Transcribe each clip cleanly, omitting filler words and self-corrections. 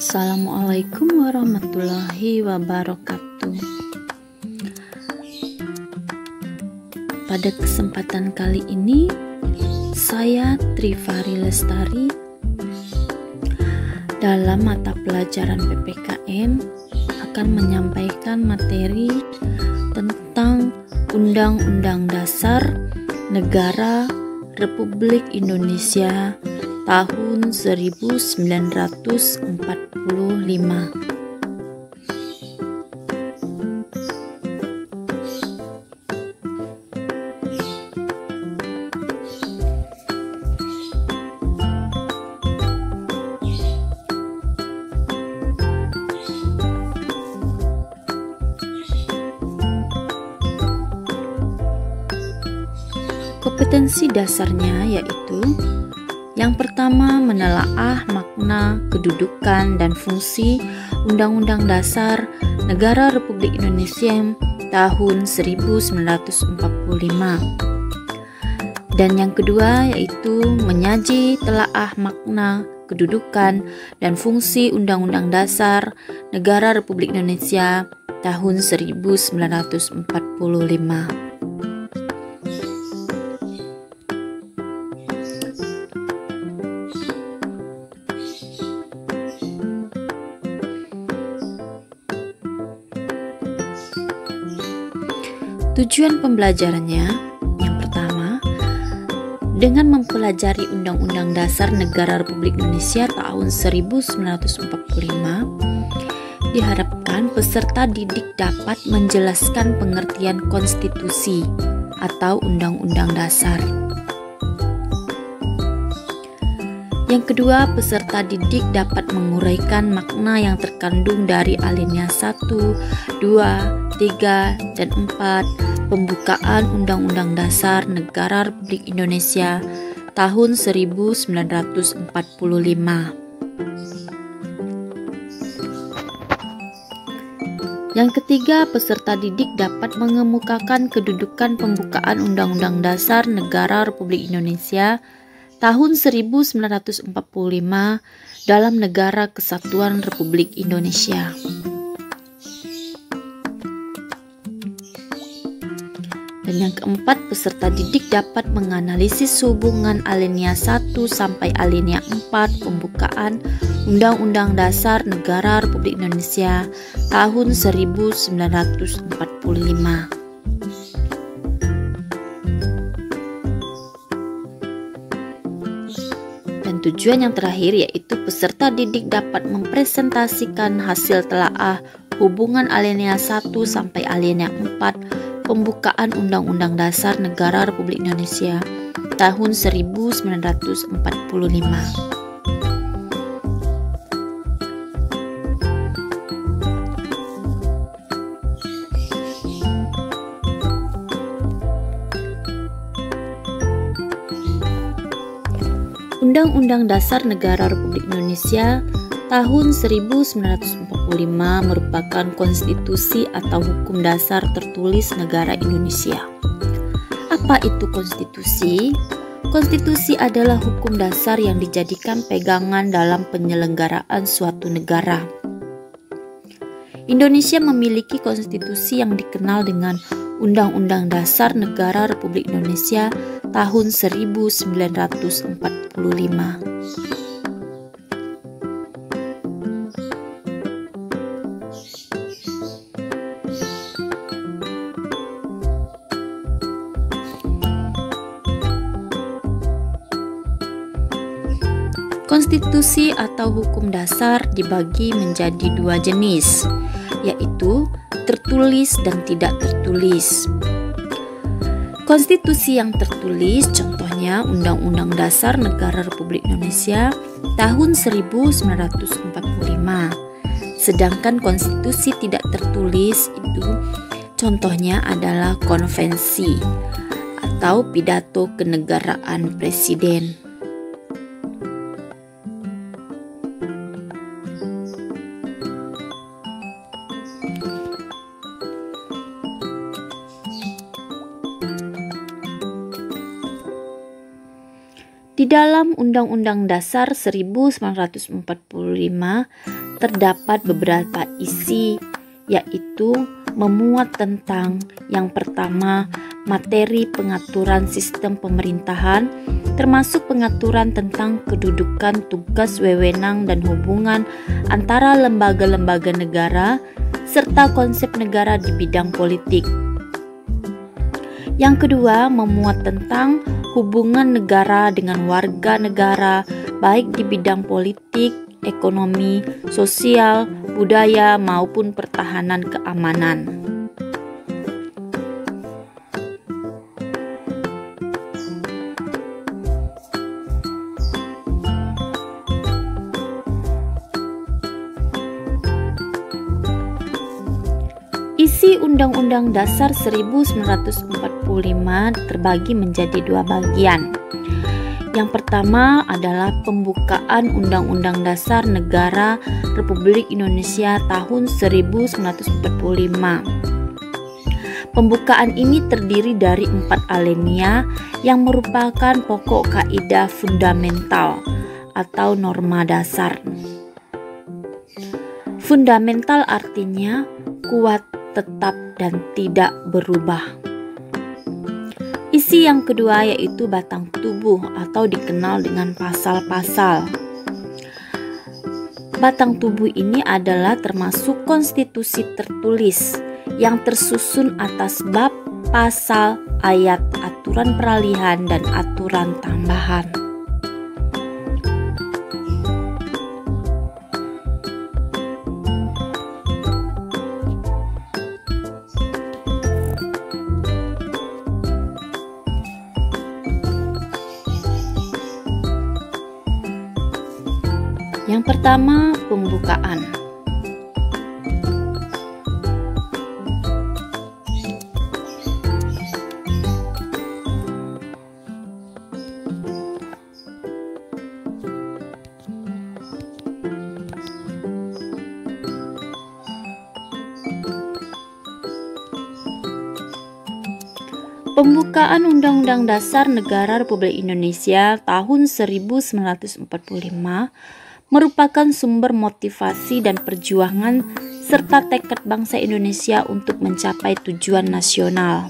Assalamualaikum warahmatullahi wabarakatuh. Pada kesempatan kali ini, saya Trifari Lestari dalam mata pelajaran PPKN akan menyampaikan materi tentang Undang-Undang Dasar Negara Republik Indonesia tahun 1945. Kompetensi dasarnya yaitu: yang pertama, menelaah makna, kedudukan, dan fungsi Undang-Undang Dasar Negara Republik Indonesia tahun 1945. Dan yang kedua yaitu menyaji telaah makna, kedudukan, dan fungsi Undang-Undang Dasar Negara Republik Indonesia tahun 1945. Tujuan pembelajarannya, yang pertama, dengan mempelajari Undang-Undang Dasar Negara Republik Indonesia tahun 1945, diharapkan peserta didik dapat menjelaskan pengertian konstitusi atau Undang-Undang Dasar. Yang kedua, peserta didik dapat menguraikan makna yang terkandung dari alinea 1, 2, 3, dan 4 pembukaan Undang-Undang Dasar Negara Republik Indonesia tahun 1945. Yang ketiga, peserta didik dapat mengemukakan kedudukan pembukaan Undang-Undang Dasar Negara Republik Indonesia tahun 1945 dalam Negara Kesatuan Republik Indonesia. Dan yang keempat, peserta didik dapat menganalisis hubungan alinea 1 sampai alinea 4 pembukaan Undang-Undang Dasar Negara Republik Indonesia tahun 1945. Dan tujuan yang terakhir yaitu peserta didik dapat mempresentasikan hasil telaah hubungan alinea 1 sampai alinea 4 pembukaan Undang-Undang Dasar Negara Republik Indonesia tahun 1945. Undang-Undang Dasar Negara Republik Indonesia tahun 1945 merupakan konstitusi atau hukum dasar tertulis negara Indonesia. Apa itu konstitusi? Konstitusi adalah hukum dasar yang dijadikan pegangan dalam penyelenggaraan suatu negara. Indonesia memiliki konstitusi yang dikenal dengan Undang-Undang Dasar Negara Republik Indonesia tahun 1945. Konstitusi atau hukum dasar dibagi menjadi dua jenis, yaitu tertulis dan tidak tertulis. Konstitusi yang tertulis contohnya Undang-Undang Dasar Negara Republik Indonesia tahun 1945. Sedangkan konstitusi tidak tertulis itu contohnya adalah konvensi atau pidato kenegaraan presiden. Di dalam Undang-Undang Dasar 1945 terdapat beberapa isi, yaitu memuat tentang yang pertama, materi pengaturan sistem pemerintahan, termasuk pengaturan tentang kedudukan, tugas, wewenang, dan hubungan antara lembaga-lembaga negara, serta konsep negara di bidang politik. Yang kedua, memuat tentang hubungan negara dengan warga negara, baik di bidang politik, ekonomi, sosial, budaya, maupun pertahanan keamanan. Isi Undang-Undang Dasar 1945 terbagi menjadi dua bagian. Yang pertama adalah pembukaan Undang-Undang Dasar Negara Republik Indonesia tahun 1945. Pembukaan ini terdiri dari 4 alinea yang merupakan pokok kaidah fundamental atau norma dasar. Fundamental artinya kuat, tetap, dan tidak berubah. Isi yang kedua yaitu batang tubuh atau dikenal dengan pasal-pasal. Batang tubuh ini adalah termasuk konstitusi tertulis yang tersusun atas bab, pasal, ayat, aturan peralihan, dan aturan tambahan. Yang pertama, pembukaan. Pembukaan Undang-Undang Dasar Negara Republik Indonesia tahun 1945 merupakan sumber motivasi dan perjuangan serta tekad bangsa Indonesia untuk mencapai tujuan nasional.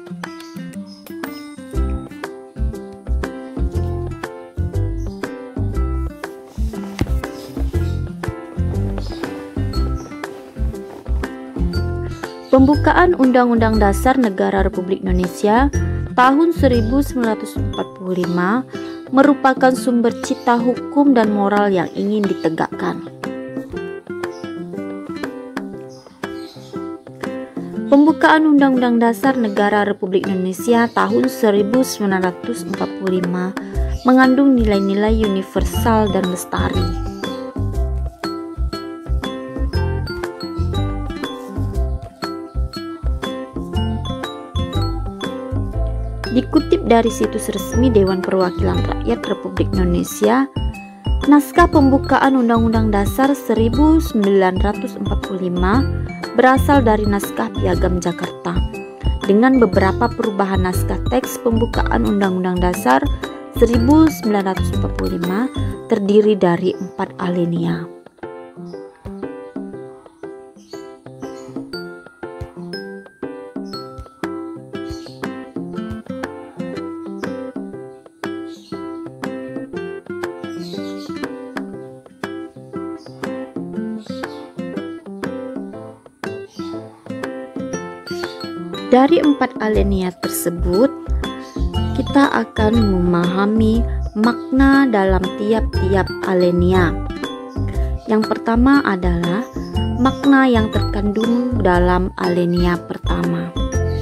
Pembukaan Undang-Undang Dasar Negara Republik Indonesia tahun 1945 merupakan sumber cita hukum dan moral yang ingin ditegakkan. Pembukaan Undang-Undang Dasar Negara Republik Indonesia tahun 1945 mengandung nilai-nilai universal dan lestari. Dikutip dari situs resmi Dewan Perwakilan Rakyat Republik Indonesia, naskah pembukaan Undang-Undang Dasar 1945 berasal dari naskah Piagam Jakarta dengan beberapa perubahan naskah teks pembukaan Undang-Undang Dasar 1945 terdiri dari 4 alinea. Dari 4 alinea tersebut, kita akan memahami makna dalam tiap-tiap alinea. Yang pertama adalah makna yang terkandung dalam alinea pertama.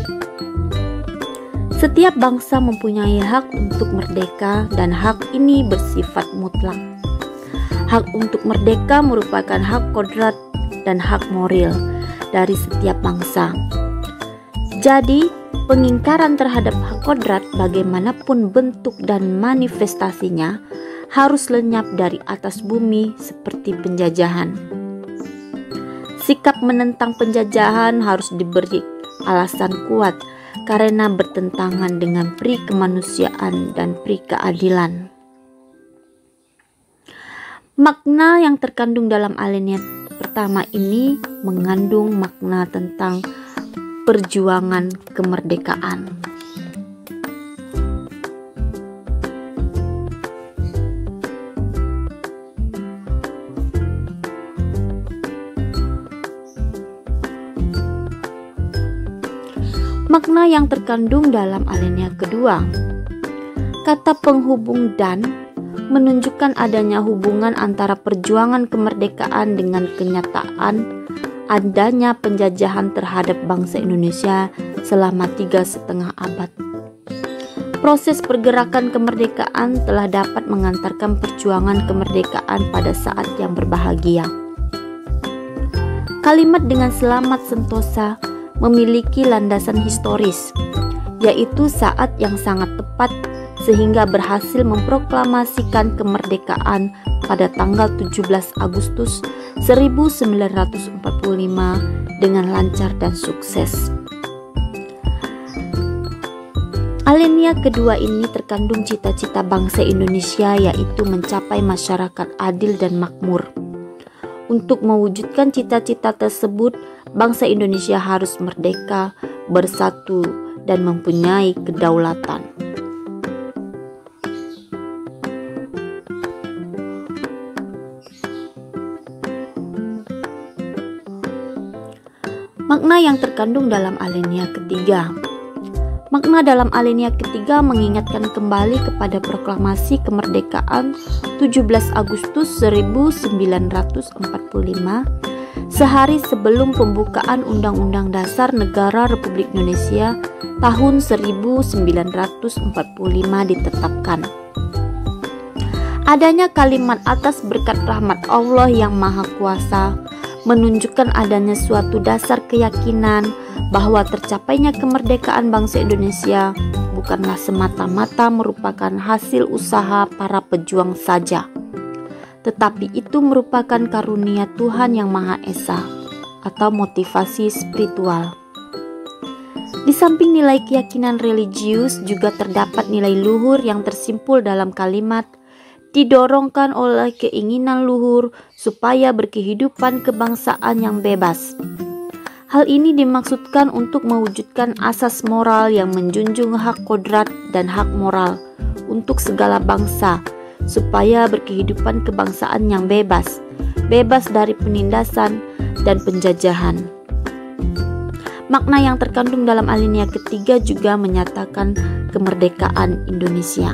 Setiap bangsa mempunyai hak untuk merdeka dan hak ini bersifat mutlak. Hak untuk merdeka merupakan hak kodrat dan hak moral dari setiap bangsa. Jadi, pengingkaran terhadap hak kodrat bagaimanapun bentuk dan manifestasinya harus lenyap dari atas bumi seperti penjajahan. Sikap menentang penjajahan harus diberi alasan kuat karena bertentangan dengan pri kemanusiaan dan pri keadilan. Makna yang terkandung dalam alinea pertama ini mengandung makna tentang perjuangan kemerdekaan. Makna yang terkandung dalam alinea kedua, kata penghubung "dan" menunjukkan adanya hubungan antara perjuangan kemerdekaan dengan kenyataan adanya penjajahan terhadap bangsa Indonesia selama 3,5 abad. Proses pergerakan kemerdekaan telah dapat mengantarkan perjuangan kemerdekaan pada saat yang berbahagia. Kalimat dengan selamat sentosa memiliki landasan historis, yaitu saat yang sangat tepat sehingga berhasil memproklamasikan kemerdekaan pada tanggal 17 Agustus 1945 dengan lancar dan sukses. Alinea kedua ini terkandung cita-cita bangsa Indonesia, yaitu mencapai masyarakat adil dan makmur. Untuk mewujudkan cita-cita tersebut, bangsa Indonesia harus merdeka, bersatu, dan mempunyai kedaulatan. Makna yang terkandung dalam alinea ketiga. Makna dalam alinea ketiga mengingatkan kembali kepada proklamasi kemerdekaan 17 Agustus 1945, sehari sebelum pembukaan Undang-Undang Dasar Negara Republik Indonesia tahun 1945 ditetapkan. Adanya kalimat atas berkat rahmat Allah yang Maha Kuasa menunjukkan adanya suatu dasar keyakinan bahwa tercapainya kemerdekaan bangsa Indonesia bukanlah semata-mata merupakan hasil usaha para pejuang saja, tetapi itu merupakan karunia Tuhan yang Maha Esa atau motivasi spiritual. Di samping nilai keyakinan religius, juga terdapat nilai luhur yang tersimpul dalam kalimat didorongkan oleh keinginan luhur supaya berkehidupan kebangsaan yang bebas. Hal ini dimaksudkan untuk mewujudkan asas moral yang menjunjung hak kodrat dan hak moral untuk segala bangsa, supaya berkehidupan kebangsaan yang bebas, bebas dari penindasan dan penjajahan. Makna yang terkandung dalam alinea ketiga juga menyatakan kemerdekaan Indonesia.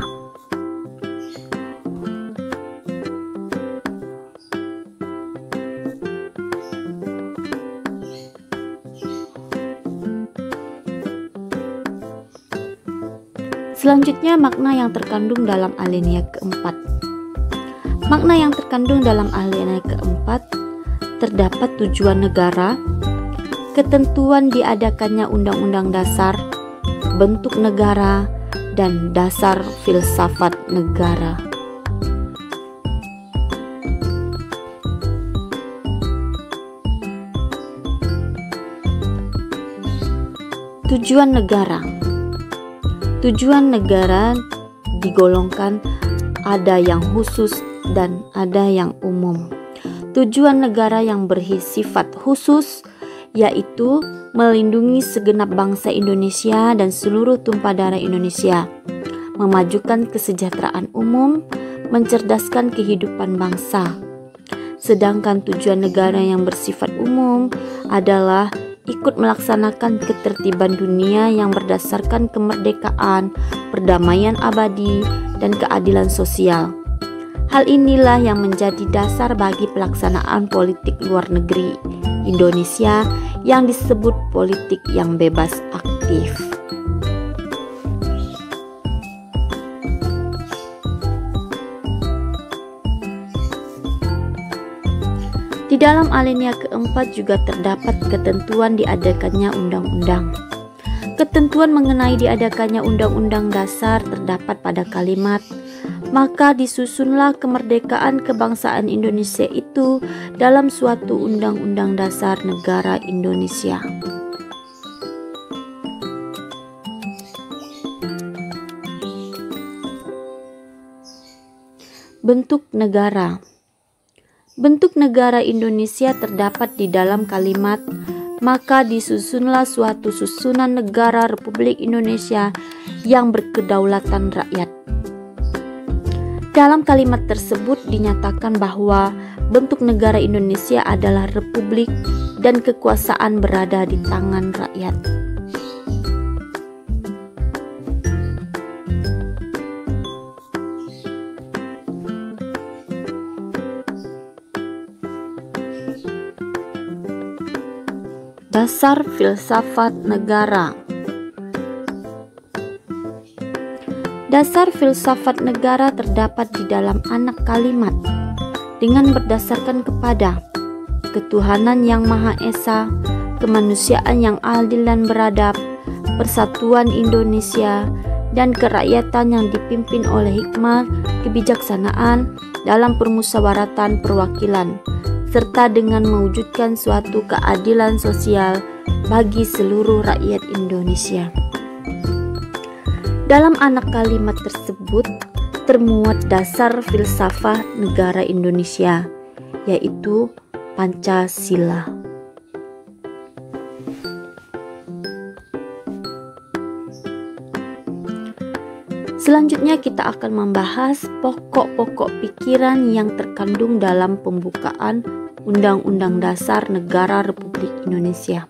Selanjutnya, makna yang terkandung dalam alinea keempat. Makna yang terkandung dalam alinea keempat terdapat tujuan negara, ketentuan diadakannya Undang-Undang Dasar, bentuk negara, dan dasar filsafat negara. Tujuan negara. Tujuan negara digolongkan ada yang khusus dan ada yang umum. Tujuan negara yang bersifat khusus yaitu melindungi segenap bangsa Indonesia dan seluruh tumpah darah Indonesia, memajukan kesejahteraan umum, mencerdaskan kehidupan bangsa. Sedangkan tujuan negara yang bersifat umum adalah ikut melaksanakan ketertiban dunia yang berdasarkan kemerdekaan, perdamaian abadi, dan keadilan sosial. Hal inilah yang menjadi dasar bagi pelaksanaan politik luar negeri Indonesia yang disebut politik yang bebas aktif. Di dalam alinea keempat juga terdapat ketentuan diadakannya undang-undang. Ketentuan mengenai diadakannya Undang-Undang Dasar terdapat pada kalimat, maka disusunlah kemerdekaan kebangsaan Indonesia itu dalam suatu Undang-Undang Dasar Negara Indonesia. Bentuk negara. Bentuk negara Indonesia terdapat di dalam kalimat, maka disusunlah suatu susunan negara Republik Indonesia yang berkedaulatan rakyat. Dalam kalimat tersebut dinyatakan bahwa bentuk negara Indonesia adalah republik dan kekuasaan berada di tangan rakyat. Dasar filsafat negara. Dasar filsafat negara terdapat di dalam anak kalimat dengan berdasarkan kepada ketuhanan yang Maha Esa, kemanusiaan yang adil dan beradab, persatuan Indonesia, dan kerakyatan yang dipimpin oleh hikmat kebijaksanaan dalam permusyawaratan perwakilan, serta dengan mewujudkan suatu keadilan sosial bagi seluruh rakyat Indonesia. Dalam anak kalimat tersebut termuat dasar filsafat negara Indonesia, yaitu Pancasila. Selanjutnya kita akan membahas pokok-pokok pikiran yang terkandung dalam pembukaan Undang-Undang Dasar Negara Republik Indonesia.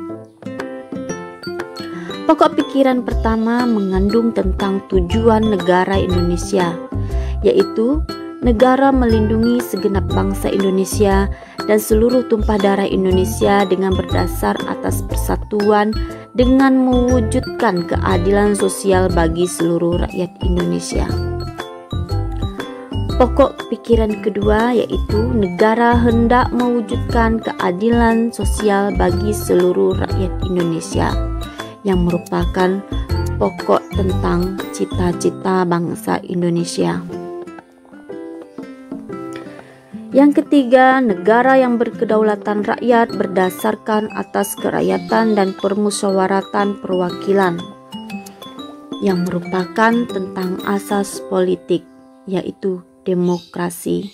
Pokok pikiran pertama mengandung tentang tujuan negara Indonesia, yaitu negara melindungi segenap bangsa Indonesia dan seluruh tumpah darah Indonesia dengan berdasar atas persatuan dengan mewujudkan keadilan sosial bagi seluruh rakyat Indonesia. Pokok pikiran kedua yaitu negara hendak mewujudkan keadilan sosial bagi seluruh rakyat Indonesia, yang merupakan pokok tentang cita-cita bangsa Indonesia. Yang ketiga, negara yang berkedaulatan rakyat berdasarkan atas kerakyatan dan permusyawaratan perwakilan, yang merupakan tentang asas politik, yaitu demokrasi.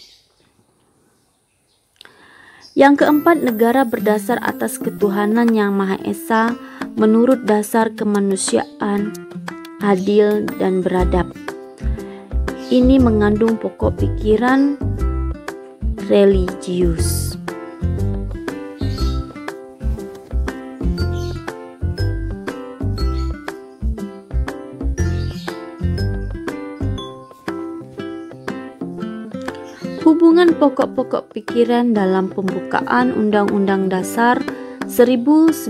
Yang keempat, negara berdasar atas ketuhanan yang Maha Esa menurut dasar kemanusiaan, adil, dan beradab. Ini mengandung pokok pikiran religius. Hubungan pokok-pokok pikiran dalam pembukaan Undang-Undang Dasar 1945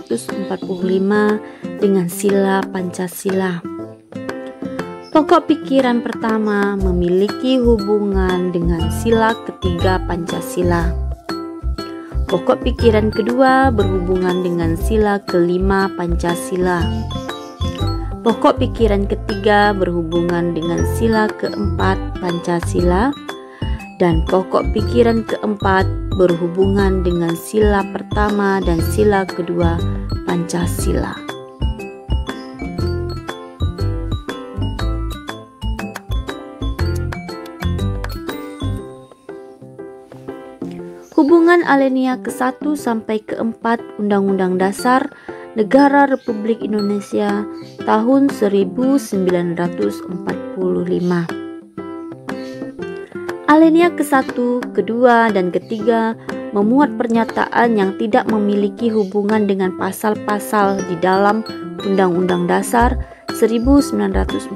dengan sila Pancasila. Pokok pikiran pertama memiliki hubungan dengan sila ketiga Pancasila. Pokok pikiran kedua berhubungan dengan sila kelima Pancasila. Pokok pikiran ketiga berhubungan dengan sila keempat Pancasila. Dan pokok pikiran keempat berhubungan dengan sila pertama dan sila kedua Pancasila. Hubungan alinea ke-1 sampai ke-4 Undang-Undang Dasar Negara Republik Indonesia tahun 1945. Alinea ke-1, ke-2, dan ke-3 memuat pernyataan yang tidak memiliki hubungan dengan pasal-pasal di dalam Undang-Undang Dasar 1945.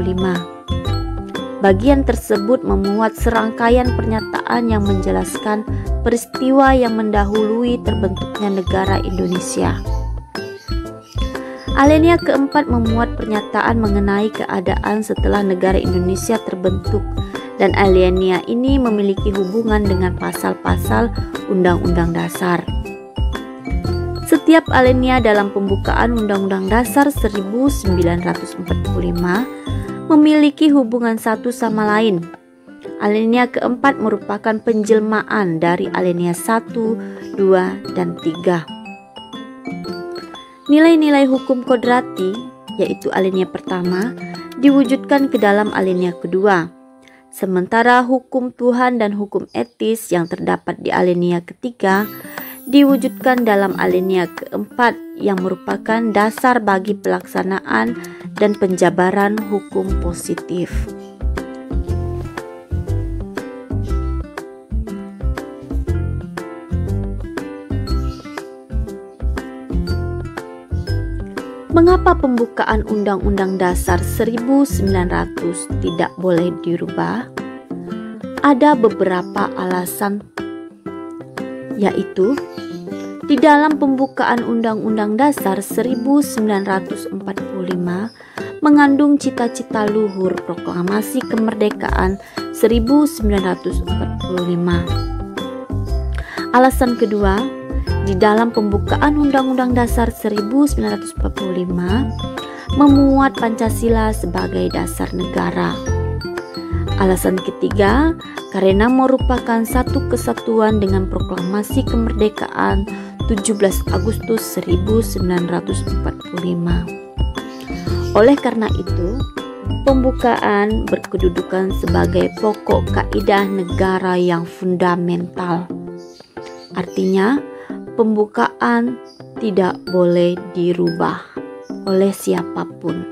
Bagian tersebut memuat serangkaian pernyataan yang menjelaskan peristiwa yang mendahului terbentuknya negara Indonesia. Alinea ke-4 memuat pernyataan mengenai keadaan setelah negara Indonesia terbentuk, dan alinea ini memiliki hubungan dengan pasal-pasal Undang-Undang Dasar. Setiap alinea dalam pembukaan Undang-Undang Dasar 1945 memiliki hubungan satu sama lain. Alinea ke-4 merupakan penjelmaan dari alinea 1, 2, dan 3. Nilai-nilai hukum kodrati, yaitu alinea pertama, diwujudkan ke dalam alinea kedua. Sementara hukum Tuhan dan hukum etis yang terdapat di alinea ketiga diwujudkan dalam alinea keempat yang merupakan dasar bagi pelaksanaan dan penjabaran hukum positif. Mengapa pembukaan Undang-Undang Dasar 1900 tidak boleh dirubah? Ada beberapa alasan, yaitu di dalam pembukaan Undang-Undang Dasar 1945 mengandung cita-cita luhur proklamasi kemerdekaan 1945. Alasan kedua, di dalam pembukaan Undang-Undang Dasar 1945 memuat Pancasila sebagai dasar negara. Alasan ketiga, karena merupakan satu kesatuan dengan proklamasi kemerdekaan 17 Agustus 1945. Oleh karena itu, pembukaan berkedudukan sebagai pokok kaidah negara yang fundamental. Artinya, pembukaan tidak boleh dirubah oleh siapapun.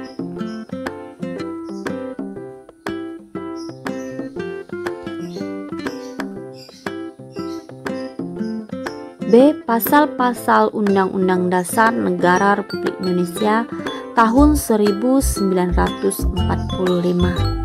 B. Pasal-pasal Undang-Undang Dasar Negara Republik Indonesia tahun 1945.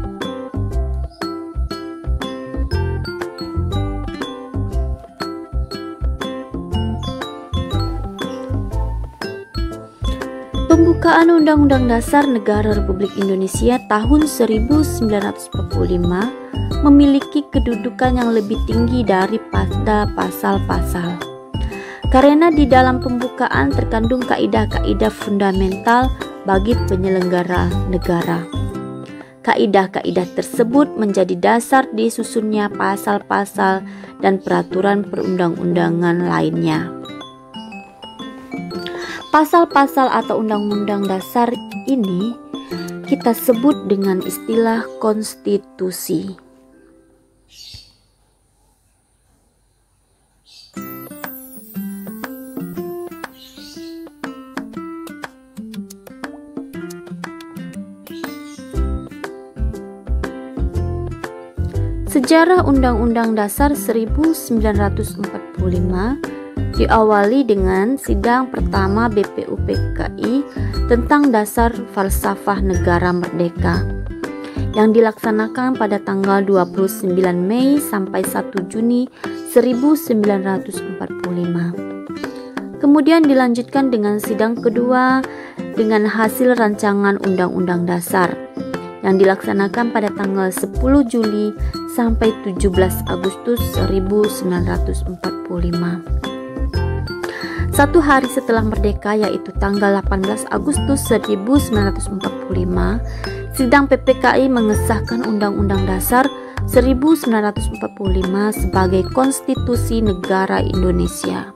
Pembukaan Undang-Undang Dasar Negara Republik Indonesia tahun 1945 memiliki kedudukan yang lebih tinggi daripada pasal-pasal. Karena di dalam pembukaan terkandung kaidah-kaidah fundamental bagi penyelenggara negara. Kaidah-kaidah tersebut menjadi dasar disusunnya pasal-pasal dan peraturan perundang-undangan lainnya. Pasal-pasal atau undang-undang dasar ini kita sebut dengan istilah konstitusi. Sejarah Undang-Undang Dasar 1945 diawali dengan sidang pertama BPUPKI tentang dasar falsafah negara merdeka yang dilaksanakan pada tanggal 29 Mei sampai 1 Juni 1945. Kemudian dilanjutkan dengan sidang kedua dengan hasil rancangan Undang-Undang Dasar yang dilaksanakan pada tanggal 10 Juli sampai 17 Agustus 1945. Satu hari setelah merdeka, yaitu tanggal 18 Agustus 1945, sidang PPKI mengesahkan Undang-Undang Dasar 1945 sebagai Konstitusi Negara Indonesia.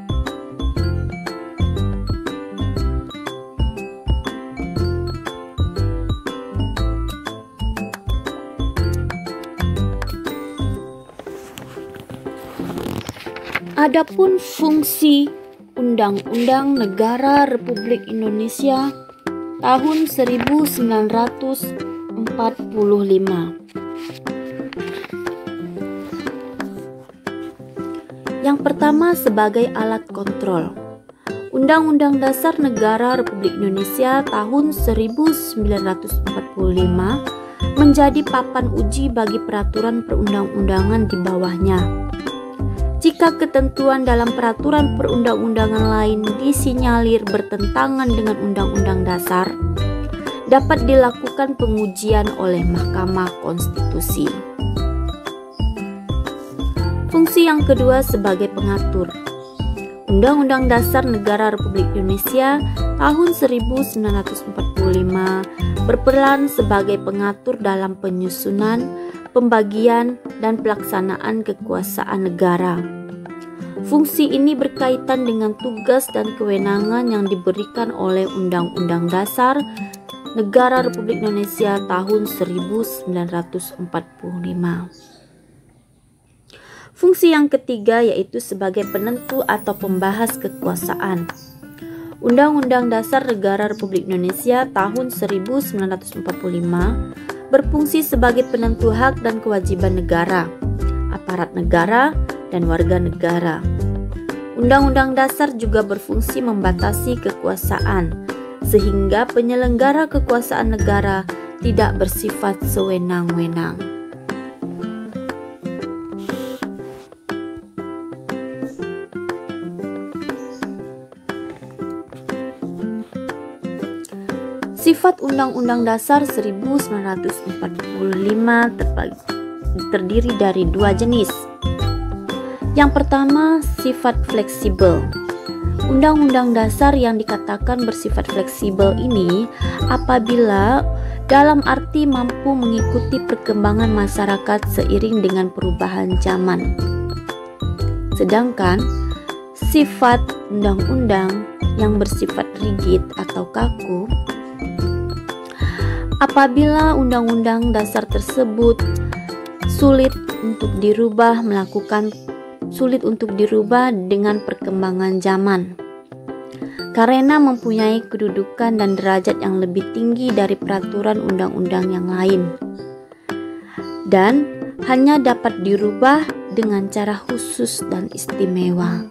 Adapun fungsi Undang-Undang Negara Republik Indonesia tahun 1945. Yang pertama, sebagai alat kontrol. Undang-Undang Dasar Negara Republik Indonesia tahun 1945 menjadi papan uji bagi peraturan perundang-undangan di bawahnya. Jika ketentuan dalam peraturan perundang-undangan lain disinyalir bertentangan dengan Undang-Undang Dasar, dapat dilakukan pengujian oleh Mahkamah Konstitusi. Fungsi yang kedua sebagai pengatur. Undang-Undang Dasar Negara Republik Indonesia tahun 1945 berperan sebagai pengatur dalam penyusunan, pembagian, dan pelaksanaan kekuasaan negara. Fungsi ini berkaitan dengan tugas dan kewenangan yang diberikan oleh Undang-Undang Dasar Negara Republik Indonesia tahun 1945. Fungsi yang ketiga yaitu sebagai penentu atau pembahas kekuasaan. Undang-Undang Dasar Negara Republik Indonesia tahun 1945 berfungsi sebagai penentu hak dan kewajiban negara, aparat negara, dan warga negara. Undang-Undang Dasar juga berfungsi membatasi kekuasaan, sehingga penyelenggara kekuasaan negara tidak bersifat sewenang-wenang. Sifat Undang-Undang Dasar 1945 terdiri dari dua jenis. Yang pertama, sifat fleksibel. Undang-Undang Dasar yang dikatakan bersifat fleksibel ini apabila dalam arti mampu mengikuti perkembangan masyarakat seiring dengan perubahan zaman. Sedangkan sifat undang-undang yang bersifat rigid atau kaku apabila undang-undang dasar tersebut sulit untuk dirubah dengan perkembangan zaman karena mempunyai kedudukan dan derajat yang lebih tinggi dari peraturan undang-undang yang lain dan hanya dapat dirubah dengan cara khusus dan istimewa.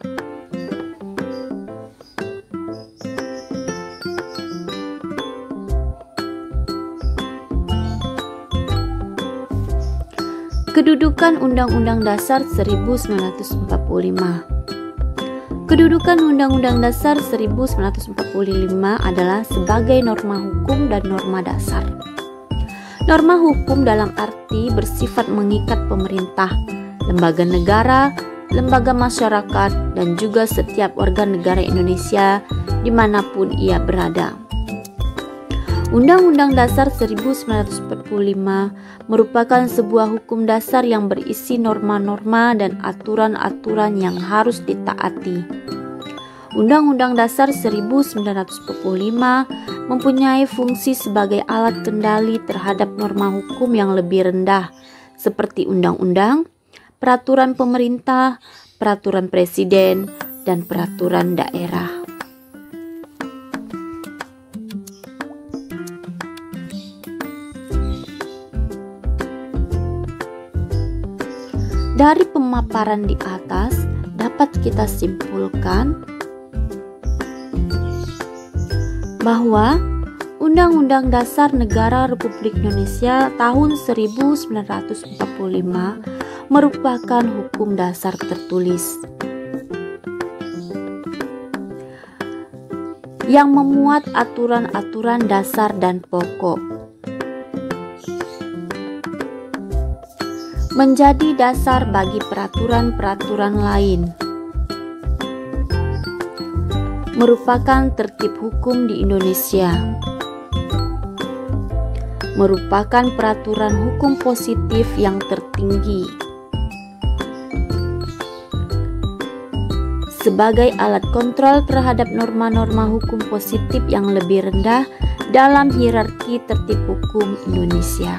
Kedudukan Undang-Undang Dasar 1945. Kedudukan Undang-Undang Dasar 1945 adalah sebagai norma hukum dan norma dasar. Norma hukum dalam arti bersifat mengikat pemerintah, lembaga negara, lembaga masyarakat, dan juga setiap warga negara Indonesia dimanapun ia berada. Undang-Undang Dasar 1945 merupakan sebuah hukum dasar yang berisi norma-norma dan aturan-aturan yang harus ditaati. Undang-Undang Dasar 1945 mempunyai fungsi sebagai alat kendali terhadap norma hukum yang lebih rendah, seperti undang-undang, peraturan pemerintah, peraturan presiden, dan peraturan daerah. Dari pemaparan di atas dapat kita simpulkan bahwa Undang-Undang Dasar Negara Republik Indonesia tahun 1945 merupakan hukum dasar tertulis yang memuat aturan-aturan dasar dan pokok, menjadi dasar bagi peraturan-peraturan lain, merupakan tertib hukum di Indonesia, merupakan peraturan hukum positif yang tertinggi, sebagai alat kontrol terhadap norma-norma hukum positif yang lebih rendah dalam hierarki tertib hukum Indonesia.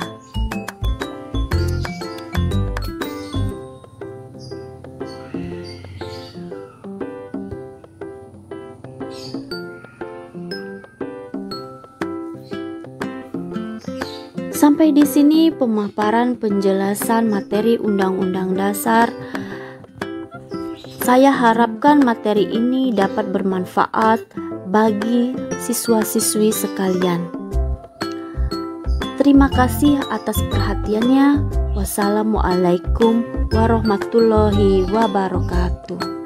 Sampai di sini pemaparan penjelasan materi Undang-Undang Dasar. Saya harapkan materi ini dapat bermanfaat bagi siswa-siswi sekalian. Terima kasih atas perhatiannya. Wassalamualaikum warahmatullahi wabarakatuh.